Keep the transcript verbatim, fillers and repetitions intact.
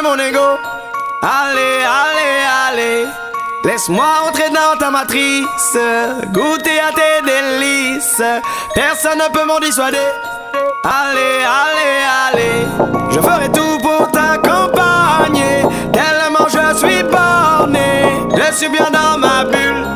mon ego. Allez, allez, allez, laisse-moi entrer dans ta matrice, goûter à tes délices. Personne ne peut m'en dissuader. Allez, allez, allez, je ferai tout pour t'accompagner. Tellement je suis borné, je suis bien dans ma bulle.